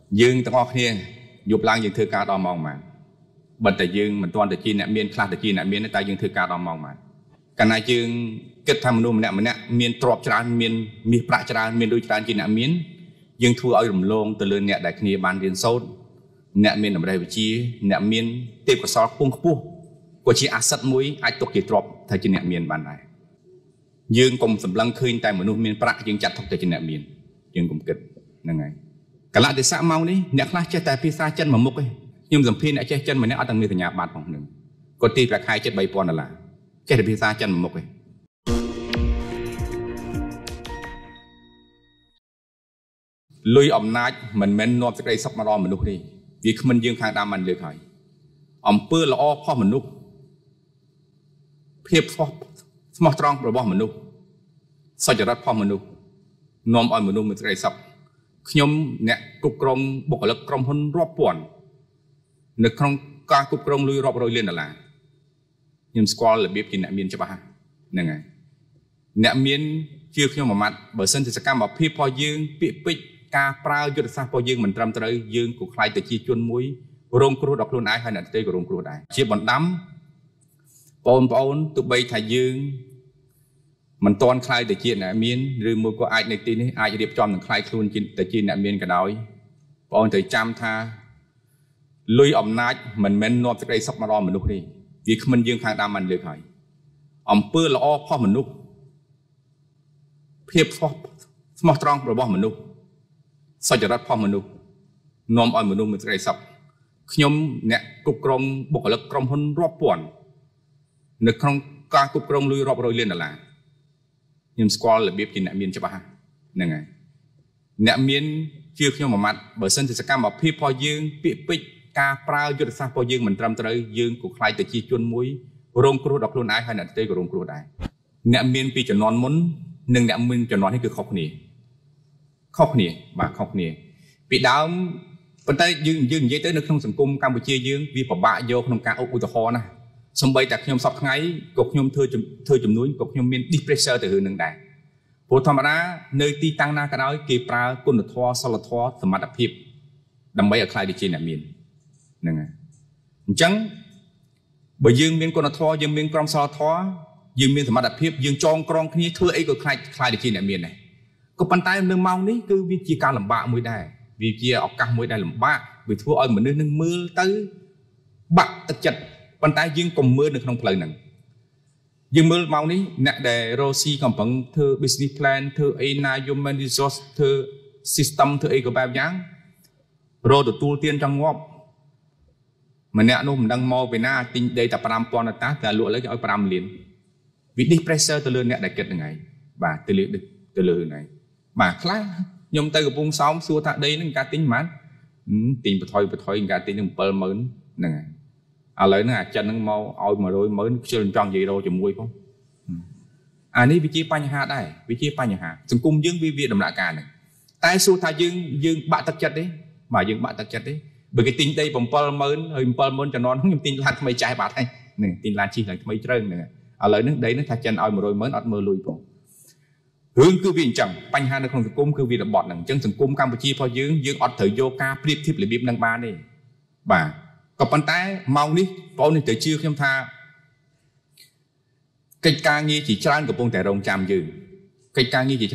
dương tao ngọc kia dục lang dương thư ca đo mong mà bật tại dương mình toàn tại chi nẹm miên khai tại chi nẹm miên tại dương thư ca đo mong mà cái này dương kết tham nôm nẹm miên trọp tràn miên mi prạ tràn miên đôi tràn chi nẹm miên dương thua ở đầm lông từ lươn nẹm đại kia ban điền sâu nẹm miên ở đây vị trí nẹm miên tiếp của sót pung pung của chi asset muối ai tục chỉ trọp thay chi nẹm miên ban này dương cùng sầm lăng khơi tại một nôm miên prạ dương chặt thuộc tại chi nẹm miên dương cùng kết năng ngày cả lại để xã mau đi nẹt lá chơi tại pizza chân mà mục ấy nhưng dầm pin lại chơi chân mà nẹt ở tầng miền nhà bát phòng hนึ่งcóตีราคา7 ใบปอนด์là chơi tại pizza chân mà mục ấy lùi ẩm nát mình men nộp cái sắp mà đo mình lúc đi vì mình dương khang đam mình được hỏi ẩm pưa là o pho mình lúc hiệp pho smart strong rồi bỏ mình lúc saoจะรัดพอmình lúc nộp ở mình lúc mình cái sắp nhom nè cục krong bốc lực krong hôn ropป่วนนึกkrong การ cục krong ลุยรอบrồi liền là nhom squall là biết gì nè miên cho bà nèไง nè miên chưa nhom mà mặt bởi sân thì sẽ cam bảo phi po dương bị pích ca praoยุทธศาสตร์po dương mình trầm tới dương cục khai từ chi chuôn muối rong kêu đọc luôn ai hay là tây của rong kêu đại chia bọn đắm pon tụi bay thay dương mình toàn khai từ chi nè miên rồi mua có ai này tin ấy ai điệp cho mình khai luôn từ chi nè miên cả đói pon từ trăm tha lùi ẩm nát mình men nộp cái sắp mà đo mình lúc đi vì mình dương khang đam mình được hỏi ẩm pưa là o pho mình lúc hiệp pho smart strong rồi bỏ mình lúc saoจะรัดพอมันดูนอมอ่อยมันดูมันจะได้สับขยมเนี่ยกุกกรงบกเลิกกรมหุ่นรอบป่วนนึกครองการกุกกรงลุยรอบโรยเลียนอะไรยมสควอลหรือเบียบกินเนี่ยมีนใช่ปะนั่นไงเนี่ยมีนชื่อขยมมามัดเบอร์เซนจะสกัดแบบพี่พอยืงปีปิกกาปลายุทธศาสตร์พอยืงเหมือนตรำตรยืงกุกใครแต่จีจวนมุ้ยโรงครูดอกลุนไอให้เนี่ยเตยกับโรงครูได้เนี่ยมีนปีจะนอนมุ้นหนึ่งเนี่ยมีนจะนอนให้คือขอบนี่ขอบนี่มาขอบนี่ปีดาวปัจจัยยืนยัยtới ในក្នុងសង្គមកម្ពុជាយើងវាពិបាកយកក្នុងការឧទាហរណ៍ណាសំបីតែខ្ញុំសពថ្ងៃក៏ខ្ញុំធ្វើចំនួនក៏ខ្ញុំមាន depressor ទៅរឿងនឹងដែរព្រោះធម្មតានៅទីតាំងណាក៏ដោយគេប្រើគុណធម៌សិលធម៌សមត្ថភាពដើម្បីឲ្យខ្លាយទៅជាអ្នកមានហ្នឹងហើយអញ្ចឹងបើយើងមានគុណធម៌យើងមានក្រមសិលធម៌យើងមានសមត្ថភាពយើងចងក្រងគ្នាធ្វើអីក៏ខ្លាយទៅជាអ្នកមានដែរក៏ប៉ុន្តែនៅម៉ោងនេះគឺវាជាការលំបាកមួយដែរវាជាឱកាសមួយដែលលំបាកវាធ្វើឲ្យមនុស្សនឹងមើលទៅបាក់ទឹកចិត្តប៉ុន្តែយើងកុំមើលនៅក្នុងផ្លូវហ្នឹងយើងមើលម៉ោងនេះអ្នកដែលរស់ស៊ីកំពុងធ្វើ business plan ធ្វើអីណា human resource ធ្វើ system ធ្វើអីក៏បែបយ៉ាងរកទទួលទានចង់ងាប់ម្នាក់នោះមិនដឹងមកពីណាទិញដីតែ 5,000 តាតែលក់លើគេឲ្យ 5 លានវា depressor ទៅលើអ្នកដែលគិតហ្នឹងហើយបាទទៅលើហ្នឹងបាទខ្លះខ្ញុំទៅកំពង់សោមសួរថាដីហ្នឹងការទិញប៉ុន្មានទិញបថុយការទិញនឹង 70000 ហ្នឹងហើយឥឡូវហ្នឹងអាចិនហ្នឹងមកឲ្យ 100,000 ខ្ជិលចង់និយាយរកជាមួយផងអានេះវាជាបញ្ហាដែរវាជាបញ្ហាសង្គមយើងវាដំណាក់កាលហ្នឹងតែសួរថាយើងបាក់ទឹកចិត្តទេបាទយើងបាក់ទឹកចិត្តទេបើគេទិញដី 70000 ហើយ 70000 ចំនួនខ្ញុំទិញឡានថ្មីចាស់បាត់ហើយហ្នឹងទិញឡានជិះឡើងថ្មីជ្រើងហ្នឹងឥឡូវហ្នឹងដីហ្នឹងថាចិនឲ្យ 100,000 អត់មើលលុយផងរឿងគឺវាអញ្ចឹងបញ្ហានៅក្នុងសង្គមគឺវារបត់ហ្នឹងអញ្ចឹងសង្គមកម្ពុជារបស់យើងអត់ត្រូវយកការប្រៀបធៀបរបៀបហ្នឹងបានទេបាទក៏ប៉ុន្តែម៉ោងនេះបងនេះទៅជឿខ្ញុំថាកិច្ចការងារជាច្រើនកំពុងតែរងចាំយើងហ្នឹងហើយ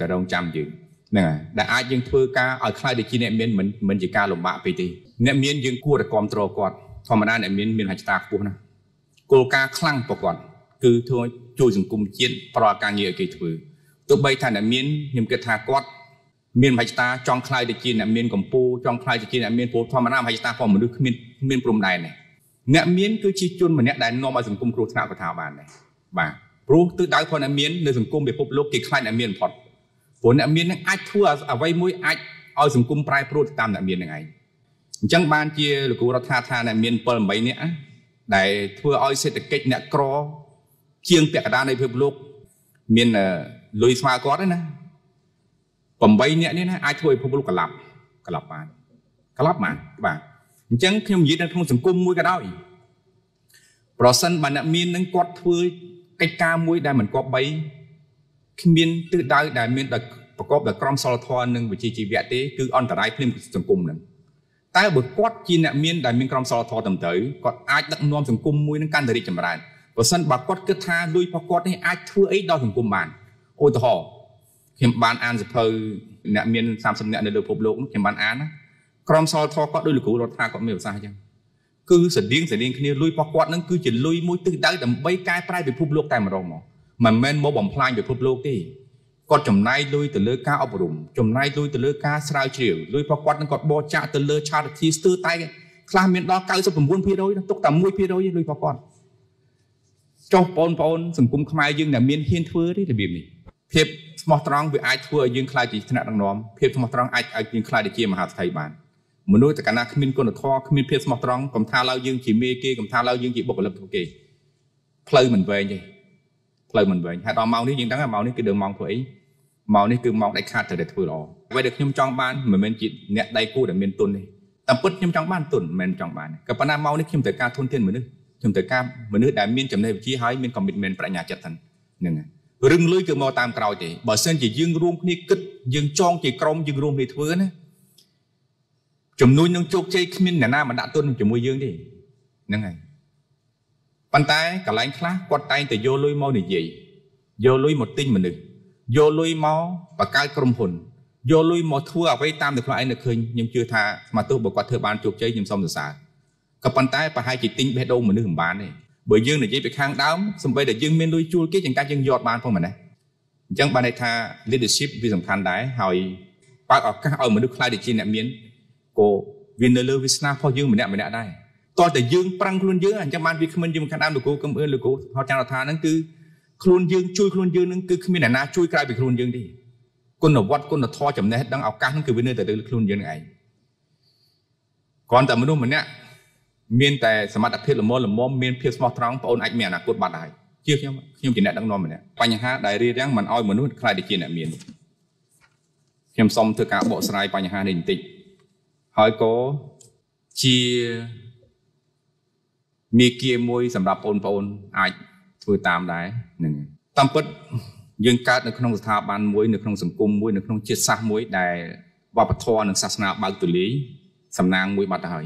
ដែលអាចយើងធ្វើការឲ្យខ្លាយទៅជាអ្នកមានមិនជាការលំបាកពេកទេអ្នកមានយើងគួរតែគ្រប់គ្រងគាត់ធម្មតាអ្នកមានហិច្ឆតាខ្ពស់ណាស់គោលការណ៍ខ្លាំងប្រកបគឺធ្វើជួយសង្គមជាតិប្រកការងារឲ្យគេធ្វើទោះបីថាអ្នកមានខ្ញុំគិតថាគាត់មានមហិច្ឆតាចង់ខ្លាយទៅជាអ្នកមានកម្ពុជាចង់ខ្លាយទៅជាអ្នកមានព្រោះធម្មតាមហិច្ឆតារបស់មនុស្សគ្មានព្រំដែនទេអ្នកមានគឺជាជនម្នាក់ដែលនាំឲ្យសង្គមគ្រោះថ្នាក់ក៏ថាបានដែរបាទព្រោះទិសដៅរបស់អ្នកមាននៅសង្គមពិភពលោកគេខ្លាចអ្នកមានបំផុតព្រោះអ្នកមាននឹងអាចធ្វើអ្វីមួយអាចឲ្យសង្គមប្រែប្រួលតាមអ្នកមាននឹងឯងអញ្ចឹងបានជាលោកគ្រូរដ្ឋាថាអ្នកមាន 7-8 នាក់ដែលធ្វើឲ្យសេដ្ឋកិច្ចអ្នកក្រជាងពាក់កណ្ដាលនៃពិភពលោកមានលុយស្មើគាត់ទេណា 8 នាក់នេះណាអាចធ្វើឲ្យពិភពលោកក្លាប់បានបាទអញ្ចឹងខ្ញុំនិយាយនៅក្នុងសង្គមមួយក៏ដោយប្រសិនបើអ្នកមាននឹងគាត់ធ្វើកិច្ចការមួយដែលមិនគប្បីគ្មានទិសដៅដែលមានដោយប្រประกอบด้วยกรมสลทรหนึ่งวิจีเวทีคืออันตรายพลิมสังคมนั้นแต่บุคคลจีนเนี่ยมีได้มีกรมสลทรต่ำเต๋อก็อาจดักนวมสังคมมวยนั่งการเดริจำรานเพราะฉะนั้นบุคคลก็ท่าด้วยประกอบให้อาจทั่วไอ้ดาวสังคมบานโอ้ต่อเข็มบานอ่านจะเพอเนี่ยมี30เนี่ยในโลกภพโลกเข็มบานอ่านนะกรมสลทรก็ด้วยหรือกูรถท่าก็ไม่ภาษาจังคือเสด็จขึ้นลุยประกอบนั้นคือจะลุยมวยตื้อได้แต่ใบกายปลายไปภพโลกแต่มาลองมองมันแม่นโมบ่มพลายไปภพโลกที่ก็จำนายลุยแต่เลือกการอบรมจำนายลุยแต่เลือกการสลายเฉียวลุยประกอบนั้นก็บ่จ่าแต่เลือกชาติที่ตื้อใต้คลาเมียนดอกเก้าสิบผมวนพี่โดยตกต่ำมวยพี่โดยลุยประกอบเจ้าปนสังคมขมายยังเนี่ยมีเฮียนทั่วที่ระเบียบนี้เพียบสมอตรองไปไอทั่วยังคลายจิตนาดังน้อมเพียบสมอตรองไอยังคลายได้เกี่ยมหาไทยบ้านมนุษย์แต่การนักมินคนทอขมินเพียบสมอตรองกำท่าเรายังจีเมเกกำท่าเรายังจีบกบลับโอเคเพลย์เหมือนเวงไงเพลย์เหมือนเวงหากเราเมานี่ยังตั้งแต่เมานี่คือเดิมมองถอยเมานี่คือมองได้ขาดแต่เด็ดทั่วหรอไว้เด็กยมจองบ้านเหมือนเป็นจิตเนี่ยได้กู้แต่เมียนตุนนี่แต่ปุ๊ดยมจองบ้านตุนเมียนจองบ้านกับปนาเมานี่ยมแต่การทุนเทียนเหมือนนึกยมแต่การเหมือนนึกได้เมียนจำได้ชี้หายเมียนคอมมิตเมนต์ปรัญญาจัดทันหนึ่งรึงลุยคือมอตามกล่าวจีบ่เส้นจียืงรวมนี่กึศยืงจองจีกรมยืงรวมในทั่วนะจำนวนยังโจกใจขมิ้นหน้ามันด่าต้นจมูกยืงดินั่งไงปันท้ายกับหลายคลาสกดไตแต่โยลุยมอหนึ่งยี่โยลุยหมดติ้งมันหนึ่งโยลุยมอปากกายกรมผลโยลุยมอทั่วไว้ตามแต่ใครนึกเคยยังเชื่อท่ามาตัวบอกว่าเธอบานโจกใจยังซ้อมศึกษากับปันท้ายไปให้จิตติ้งไปโดมันนึกถึงบ้านนี่bởi dương này chỉ bị khang đáo, xong bây giờ dương miền núi chua cái chẳng cá dương giọt ban phong mình này, chẳng ban này tha leadership vì sầm khăn đái hỏi bác ở các mình được khai để chi nẹm miến, cô viên nơi lưu Việt Nam phò dương mình đã đây, toแต่dương prang khuôn dương anh chẳng ban vì mình dương khăn đáo được cô cầm ơn được cô họ chẳng là tha năng cứ khuôn dương chui khuôn dương năng cứ mình là na chui cái bị khuôn dương đi, con nó vót con nó thò chậm này đang áo cá năng cứ viên nơi từ từ khuôn dương này, còn tại mình đâu mình nè miềnแต่สมัติเพียรละมอเมียนเพียรสมอตรองปนไอเมียนะกดบัตรได้เชื่อខ្ញុំจีนดังนอมเนี่ยปัญหาได้เรื่องมันอ้อยมนุษย์ใครได้จีนเมียนខ្ញុំសូមធ្វើការបកស្រាយបញ្ហានេះបន្តិចហើយក៏ជាមេគាមួយសម្រាប់បងប្អូនអាចធ្វើតាមដែរនឹងតាមពិតយើងកើតនៅក្នុងស្ថាប័នមួយនៅក្នុងសង្គមមួយនៅក្នុងជាតិសាសន៍មួយដែលវប្បធម៌និងសាសនាបើកទូលាយសំណាងមួយបាត់ទៅហើយ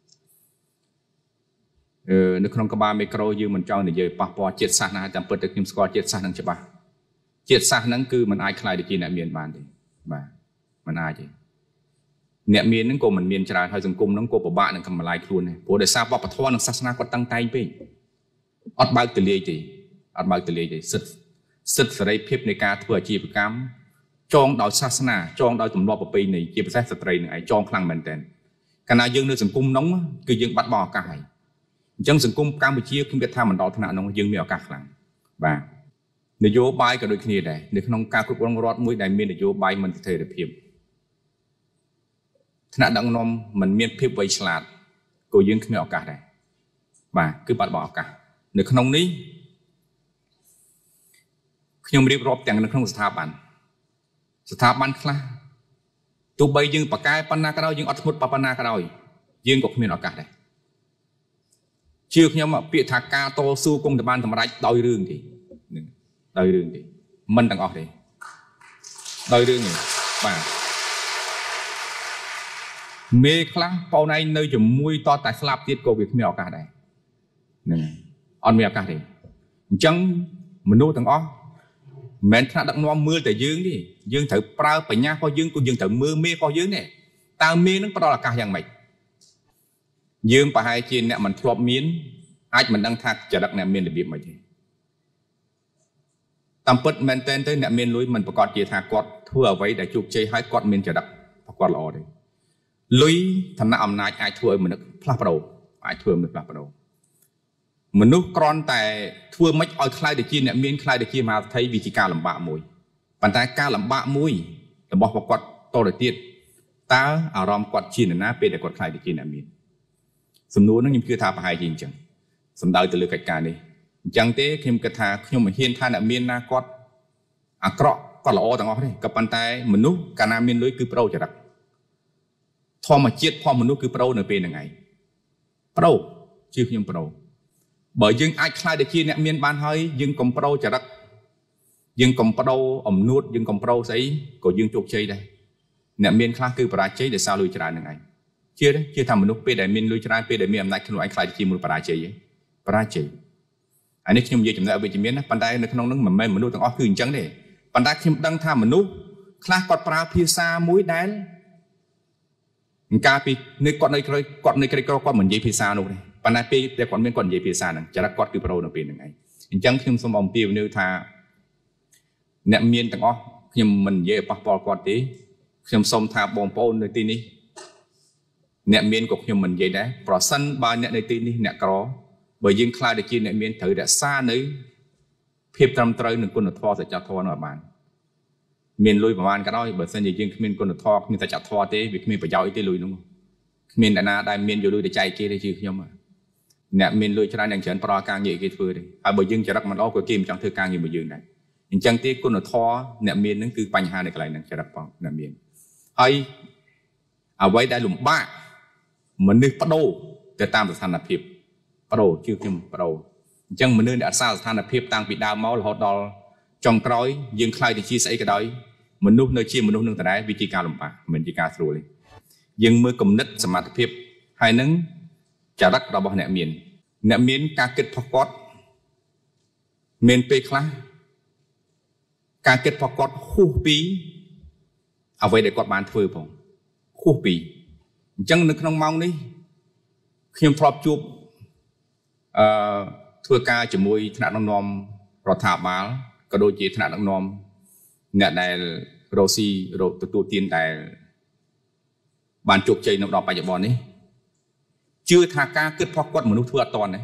នៅក្នុងក្បាលមីក្រូយើងមិនចង់និយាយប៉ះពាល់ជាតិសាសន៍ណាតាមពិតទៅខ្ញុំស្គាល់ជាតិសាសន៍នឹងច្បាស់ជាតិសាសន៍ហ្នឹងគឺมันអាចខ្លាយទៅជាអ្នកមានបានទេបាទมันអាចទេអ្នកមានហ្នឹងក៏មិនមានច្រើនហើយសង្គមហ្នឹងក៏ពិបាកនឹងកម្លាយខ្លួនដែរព្រោះដោយសារវប្បធម៌និងសាសនាគាត់តឹងតែងពេកអត់បើកទលាយទេអត់បើកទលាយទេសិទ្ធិសេរីភាពនៃការធ្វើអាជីវកម្មចងដោយសាសនាចងដោយទម្លាប់ប្រពៃណីជាពិសេសស្ត្រីនឹងឯងចងខ្លាំងមែនតើកាលណាយើងនៅសង្គមហ្នឹងគឺយើងបាត់បង់ឱកាសហើយអញ្ចឹងសង្គមកម្ពុជាខ្ញុំគិតថាមិនដល់ថ្នាក់នោះយើងមានឱកាសខ្លាំងបាទនយោបាយក៏ដូចគ្នាដែរនៅក្នុងការគ្រប់គ្រងរដ្ឋមួយដែលមាននយោបាយមិនស្ថិរភាពថ្នាក់ដឹកនាំមិនមានភាពវៃឆ្លាតក៏យើងគ្មានឱកាសដែរបាទគឺបាត់បង់ឱកាសនៅក្នុងនេះខ្ញុំរៀបរាប់ទាំងនៅក្នុងស្ថាប័នខ្លះទោះបីយើងបកកែប៉ុណ្ណាក៏ដោយយើងអត់ធ្មត់ប៉ុណ្ណាក៏ដោយយើងក៏គ្មានឱកាសដែរជឿខ្ញុំពាក្យថាការតស៊ូគង់តែបានសម្រេចដោយរឿងទេមិនទាំងអស់ទេដោយរឿងនេះបាទមេខ្លះបងឯងនៅជាមួយតតែស្លាប់ទៀតក៏វាគ្មានឱកាសដែរហ្នឹងអត់មានឱកាសទេអញ្ចឹងមនុស្សទាំងអស់មិនមែនថ្នាក់ដឹកនាំមើលតែយើងទេយើងត្រូវប្រើបញ្ញារបស់យើងក៏យើងត្រូវមើលមេរបស់យើងដែរតើមេនឹងផ្ដល់ឱកាសយ៉ាងម៉េចយើងប្រហែលជាអ្នកមិនធ្លាប់មានអាចមិនដឹងថាចរិតអ្នកមានរបៀបមិនទេតាមពិតមែនតើអ្នកមានលុយមិនប្រកាសជាថាគាត់ធ្វើអ្វីដែលជោគជ័យហើយគាត់មានចរិតគាត់ល្អទេលុយឋានៈអំណាចអាចធ្វើឲ្យមនុស្សផ្លាស់ប្ដូរមនុស្សគ្រាន់តែធ្វើមិនឲ្យខ្លាយទៅជាអ្នកមានខ្លាយទៅជាមហាថៃវាជាការលំបាកមួយប៉ុន្តែការលំបាកមួយរបស់គាត់តទៅទៀតតើអារម្មណ៍គាត់ជានរណាពេលដែលគាត់ខ្លាយទៅជាអ្នកមានសំណួរហ្នឹងខ្ញុំគិតថាប្រហែលជាអញ្ចឹងសំដៅទៅលើកិច្ចការនេះអញ្ចឹងទេខ្ញុំគិតថាខ្ញុំមិនហ៊ានថាអ្នកមានណាគាត់អាក្រក់គាត់ល្អទាំងអស់ទេក៏ប៉ុន្តែមនុស្សកាលណាមានលុយគឺប្រូចរិតធម្មជាតិផងមនុស្សគឺប្រូនៅពេលហ្នឹងឯងប្រូជឿខ្ញុំប្រូបើយើងអាចខ្លាយទៅជាអ្នកមានបានហើយយើងកុំប្រូចរិត dương cầm pro ẩm nuốt dương cầm pro sấy của dương chụp chơi đây nè miền khác cứ para chơi để sao lui trả được ngày chưa đấy chưa thầm một lúc pe để miền lui trả pe để miền này khi anh khai chỉ một para chơi anh ấy nhung gì chúng ta ở bên miền đó, bàn tay nó không nâng mà mềm một lúc thằng ó cứ trắng để bàn tay khi đang tham một lúc khác còn para phía xa mũi đá cà phê nơi quạt nơi cái quạt mình dây phía xa luôn này bàn tay pe để quạt miền quạt dây phía xa này chả là quạt cứ pro nó bên được ngày trắng khi xong ông tiêu nếu tha nè miền thằng ó khi mình dây passport quạt tíខ្ញុំសូមថាបងប្អូននៅទីនេះអ្នកមានក៏ខ្ញុំមិននិយាយដែរប្រសិនបើអ្នកនៅទីនេះអ្នកក្របើយើងខ្លាចតែជាអ្នកមានត្រូវរក្សានៅភាពត្រឹមត្រូវនិងគុណធម៌សច្ចធម៌នោះឲ្យបានមានលុយប្រហែលក៏ដោយបើសិនជាយើងគ្មានគុណធម៌គ្មានសច្ចធម៌ទេវាគ្មានប្រយោជន៍ទេលុយនោះគ្មានអ្នកណាដែលមានយកលុយទៅចែកគេទេជាខ្ញុំអ្នកមានលុយច្រើនយ៉ាងច្រើនប្រការងារគេធ្វើទេហើយបើយើងចរិតមិនល្អក៏គេមិនចង់ធ្វើការងារមួយយើងដែរអញ្ចឹងទេគុណធម៌អ្នកមាននឹងគឺបញ្ហានៅកន្លែងហ្នឹងចរិតបងអ្នកមានហើយអ្វីដែលលំបាកមនុស្សបដូរទៅតាមស្ថានភាពបដូរជឿខ្ញុំបដូរអញ្ចឹងមនុស្សដែលអត់សារស្ថានភាពតាំងពីដើមមករហូតដល់ចុងក្រោយយើងខ្លាចទៅជាស្អីក៏ដោយមនុស្សនៅជាមនុស្សនឹងដដែលវាជាការលំបាកមិនជាការស្រួលទេយើងមើលគំនិតសមត្ថភាពហើយនឹងចរិតរបស់អ្នកមានការគិតផុសគាត់មានពេលខ្លះការគិតផុសគាត់ហួសពីអ្វីដែលគាត់បានធ្វើផងខុសពីអញ្ចឹងនៅក្នុងម៉ោងនេះខ្ញុំធ្លាប់ជួបធ្វើការជាមួយថ្នាក់ដឹកនាំរដ្ឋាភិបាលក៏ដូចជាថ្នាក់ដឹកនាំអ្នកដែលរកស៊ីទទួលទានដែលបានជោគជ័យនៅដល់បច្ចុប្បន្ននេះជឿថាការគិតផុសគាត់មនុស្សធ្វើអត់តាន់ទេ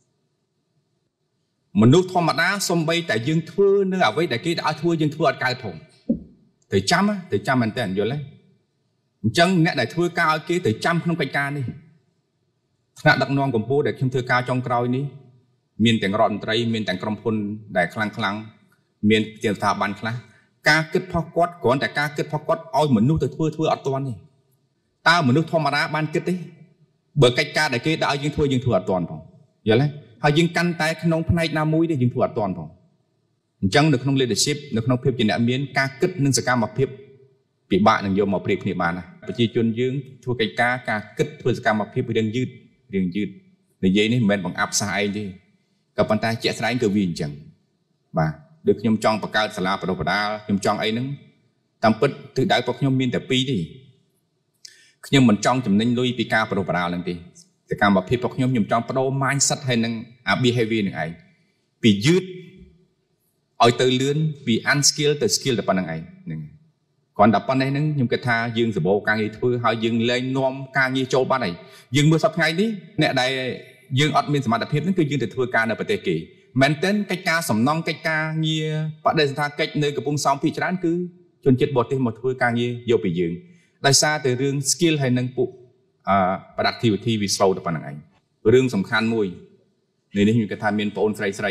មនុស្សធម្មតាសំបីតែយើងធ្វើនៅអ្វីដែលគេឲ្យធ្វើយើងធ្វើអត់កើតផងទៅចាំមែនតើយល់ទេអញ្ចឹងអ្នកដែលធ្វើការឲ្យគេទៅចាំក្នុងកិច្ចការនេះថ្នាក់ដឹកនាំកម្ពុជាដែលខ្ញុំធ្វើការចុងក្រោយនេះមានទាំងរដ្ឋមន្ត្រីមានទាំងក្រុមហ៊ុនដែលខ្លាំងមានជាស្ថាប័នខ្លះការគិតផុសគាត់គ្រាន់តែការគិតផុសគាត់ឲ្យមនុស្សទៅធ្វើអត់ទាន់ទេតើមនុស្សធម្មតាបានគិតទេបើកិច្ចការដែលគេដាក់ឲ្យយើងធ្វើអត់ទាន់ផងយល់ទេហើយយើងកាន់តែក្នុងផ្នែកណាមួយទេយើងធ្វើអត់ទាន់ផងអញ្ចឹងនៅក្នុង leadership នៅក្នុងភាពជាអ្នកមានការគិតនិងសកម្មភាពពិបាកនឹងយកមកប្រៀបគ្នាបានណាប្រជាជនយើងធ្វើកិច្ចការគិតធ្វើសកម្មភាពរឿងយឺតនិយាយនេះមិនមែនបង្អាប់សះឯងទេក៏ប៉ុន្តែជាក់ស្ដែងគឺវាអញ្ចឹងបាទដូចខ្ញុំចង់បង្កើតសាលាបណ្ដុះបណ្ដាលខ្ញុំចង់អីហ្នឹងតាមពិតទិសដៅរបស់ខ្ញុំមានតែពីរទេខ្ញុំមិនចង់ចំណេញលុយពីការបណ្ដុះបណ្ដាលហ្នឹងទេសកម្មភាពរបស់ខ្ញុំចង់បដូរ mindset ហើយនឹង behavior នឹងឯងពីយឺតឲ្យទៅលឿនពី unskill ទៅ skill តែប៉ុណ្្នឹងឯងហ្នឹងគ្រាន់តែប៉ុណ្ណេះហ្នឹងខ្ញុំគិតថាយើងសម្បូរការងារធ្វើហើយយើងលែងនាំការងារចូលបាត់ហើយយើងមើលសប្តាហ៍ថ្ងៃនេះអ្នកដែលយើងអត់មានសមត្ថភាពហ្នឹងគឺយើងទៅធ្វើការនៅប្រទេសគេមែនទែនកិច្ចការសំណង់កិច្ចការងារបដិសណ្ឋាកិច្ចនៅកំពង់សោមភាគច្រើនគឺជនជាតិបរទេសមកធ្វើការងារយកពីយើងដោយសារតែរឿង skill ហើយនឹងពួកproductivity វា slow តែប៉ុណ្្នឹងឯងរឿងសំខាន់មួយនេះខ្ញុំគិតថាមានបងអូនស្រី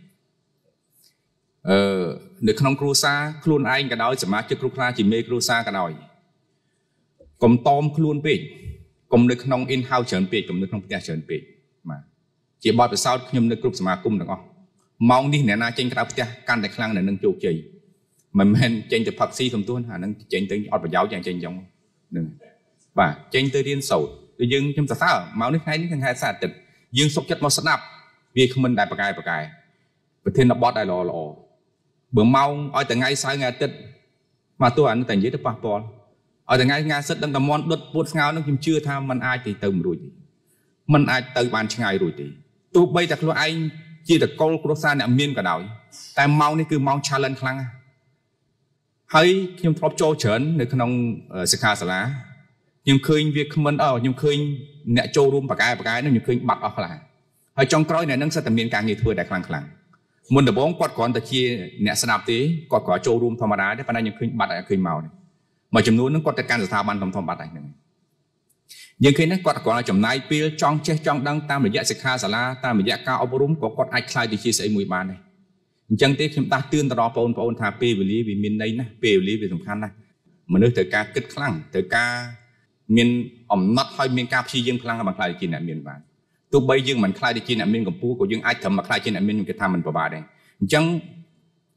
នៅក្នុងគ្រួសារខ្លួនឯងក៏ដោយសមាជិកគ្រប់ខ្លះជាមេគ្រួសារក៏ដោយកុំតอมខ្លួនពេកកុំនៅក្នុង in house ច្រើនពេកកុំនៅក្នុងផ្ទះច្រើនពេកបាទជាបទពិសោធន៍ខ្ញុំនៅគ្រប់សមាគមទាំងអស់ម៉ោងនេះអ្នកណាចេញក្រៅផ្ទះកាន់តែខ្លាំងនៅនឹងជោគជ័យមិនមែនចេញទៅផឹកស៊ីសំទួនអានឹងចេញទៅអត់ប្រយោជន៍យ៉ាងចេញចឹងនឹងបាទចេញទៅរៀនសូត្រដូចយើងខ្ញុំសរសើរម៉ោងនេះថ្ងៃនេះគឺថ្ងៃអាទិត្យយើងសុខចិត្តមកស្ដាប់វាគ្មិនដែលប្រកែប្រធានបទដែលល្អបើម៉ោងឲ្យថ្ងៃសៅរ៍ថ្ងៃអាទិត្យមកទោះអានេះតែនិយាយទៅប៉ះពាល់ឲ្យថ្ងៃសិតដឹងតែមន់ដុតពួតស្ងោនឹងខ្ញុំជឿថាมันអាចទៅមិនរួចទេมันអាចទៅបានឆ្ងាយរួចទេទោះបីតែខ្លួនឯងជាតកុលគ្រួសារអ្នកមានក៏ដោយតែម៉ោងនេះគឺម៉ោង challenge ខ្លាំងហើយខ្ញុំធ្លាប់ចូលច្រើននៅក្នុងសិក្ខាសាលាខ្ញុំឃើញវាគ្មិនខ្ញុំឃើញអ្នកចូលរួមប្រកែនោះខ្ញុំឃើញបាត់អស់ខ្លះហើយចុងក្រោយអ្នកនឹងសិតតែមានការងារធ្វើដែលខ្លាំងមុនដំបូងគាត់គ្រាន់តែជាអ្នកស្ដាប់ទេគាត់គ្រាន់ចូលរួមធម្មតាទេប៉ុន្តែខ្ញុំឃើញបាត់ហើយឃើញមកមួយចំនួនហ្នឹងគាត់ទៅកាន់ស្ថាប័នធំបាត់ហើយហ្នឹងយើងឃើញហ្នឹងគាត់គ្រាន់តែចំណាយពេលចង់ចេះចង់ដឹងតាមរយៈសិក្ខាសាលាតាមរយៈការអប់រំក៏គាត់អាចខ្លាយទៅជាស្អីមួយបានដែរអញ្ចឹងទេខ្ញុំដាស់តឿនទៅដល់បងប្អូនថាពេលវេលាវាមានន័យណាស់ពេលវេលាវាសំខាន់ណាស់មនុស្សត្រូវការគិតខ្លាំងត្រូវការមានអំណត់ហើយមានការព្យាយាមខ្លាំងឲ្យបានខ្លាយជាអ្នកមានបានទោះបីយើងមិនខ្លាយទៅជាអ្នកមានកម្ពុជាក៏យើងអាចត្រឹមមកខ្លាយជាអ្នកមានខ្ញុំគិតថាមិនពិបាកដែរអញ្ចឹង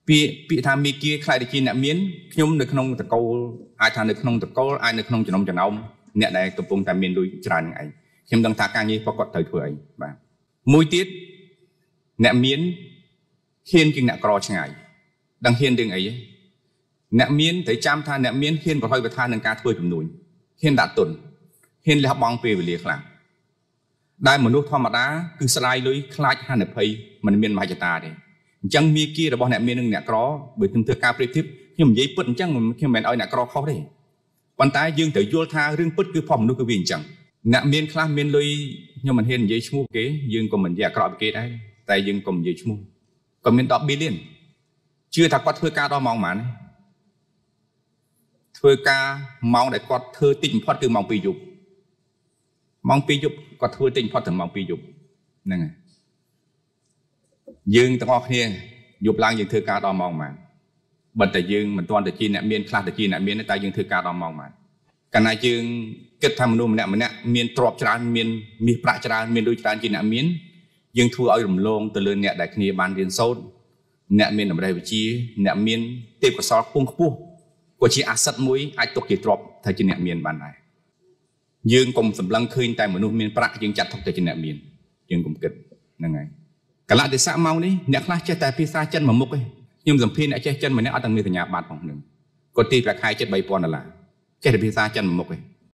ពីថាមីគីខ្លាយទៅជាអ្នកមានខ្ញុំនៅក្នុងតកូលអាចថានៅក្នុងតកូលអាចនៅក្នុងចំណោមអ្នកដែលកំពុងតែមានលុយច្រើននឹងឯងខ្ញុំដឹងថាការងារគាត់ត្រូវធ្វើអីបាទមួយទៀតអ្នកមានហ៊ានជាងអ្នកក្រឆ្ងាយដឹងហ៊ានរឿងអីអ្នកមានត្រូវចាំថាអ្នកមានហ៊ានប្រហែលប្រថាននឹងការធ្វើជំនួញហ៊ានដាក់ទុនហ៊ានលះបង់ពេលវេលាខ្លាំងដែលមនុស្សធម្មតាគឺស្ដាយលុយខ្លាចហានិភ័យមិនមានមហិច្ឆតាទេអញ្ចឹងមាគ៌ារបស់អ្នកមាននិងអ្នកក្របើខ្ញុំធ្វើការប្រៀបធៀបខ្ញុំនិយាយពិតអញ្ចឹងខ្ញុំមិនឲ្យអ្នកក្រខុសទេប៉ុន្តែយើងត្រូវយល់ថារឿងពិតគឺផងមនុស្សគឺវាអញ្ចឹងអ្នកមានខ្លះមានលុយខ្ញុំមិនហ៊ាននិយាយឈ្មោះគេយើងក៏មិននិយាយអាក្រក់ពីគេដែរតែយើងក៏និយាយឈ្មោះក៏មាន10 billion ជឿថាគាត់ធ្វើការដល់ម៉ោងប៉ុន្មានធ្វើការម៉ោងដែលគាត់ធ្វើតិចបំផុតគឺម៉ោង2យប់ម៉ោង2យប់គាត់ធ្វើតិចបំផុតត្រឹមម៉ោង2យប់ហ្នឹងហើយយើងទាំងអស់គ្នាយប់ឡើងយើងធ្វើការដល់ម៉ោងប៉ុន្មានបើតែយើងមិនទាន់ទៅជាអ្នកមានខ្លះទៅជាអ្នកមានតែយើងធ្វើការដល់ម៉ោងប៉ុន្មានកាលណាយើងគិតថាមនុស្សម្នាក់មានទ្រព្យច្រើនមានមាសប្រាក់ច្រើនមានលុយច្រើនជាអ្នកមានយើងធ្វើឲ្យរំលងទៅលើអ្នកដែលគ្នាបានរៀនសូត្រអ្នកមានតម្រេះវិជ្ជាអ្នកមានទេពកោសល្យខ្ពង់ខ្ពស់ក៏ជាអាសិតមួយអាចទុកជាទ្រព្យថាជាអ្នកមានបានដែរយើងកុំសម្លឹងឃើញតែមនុស្សមានប្រាក់យើងចាត់ទុកតែជាអ្នកមានយើងកុំគិតហ្នឹងហើយកលៈទេសៈម៉ោងនេះអ្នកខ្លះចេះតែភាសាចិនមួយមុខឯងខ្ញុំសម្ភាសអ្នកចេះចិនម្នាក់អត់ទាំងមានសញ្ញាបត្រផងនឹងគាត់ទីប្រាក់ខែ$3,000ចេះតែភាសាចិនមួយមុខឯង